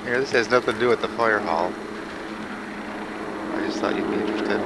Here, this has nothing to do with the fire hall. I just thought you'd be interested.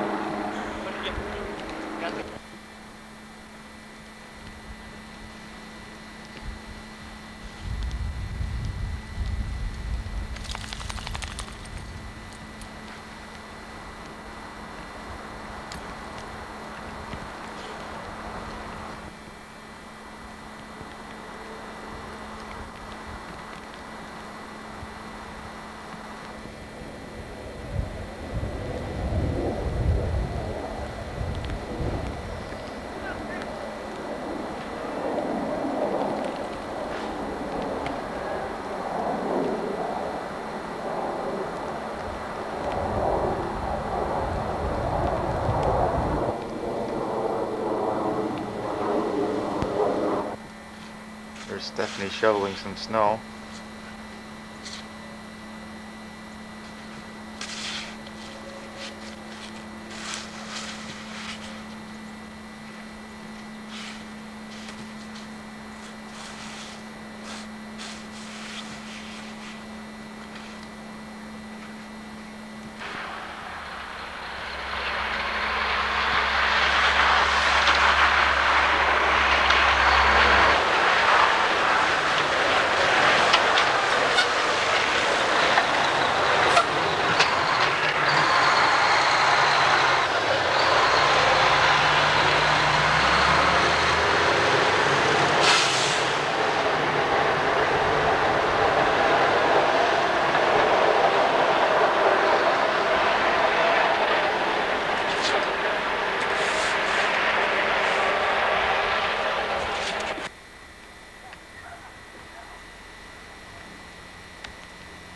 There's Stephanie shoveling some snow.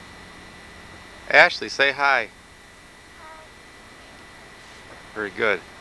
Ashley, say hi. Very good.